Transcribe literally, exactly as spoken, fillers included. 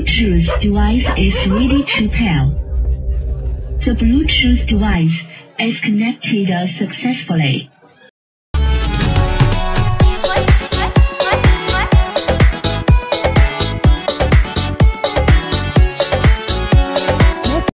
Bluetooth device is ready to pair. The Bluetooth device is connected successfully.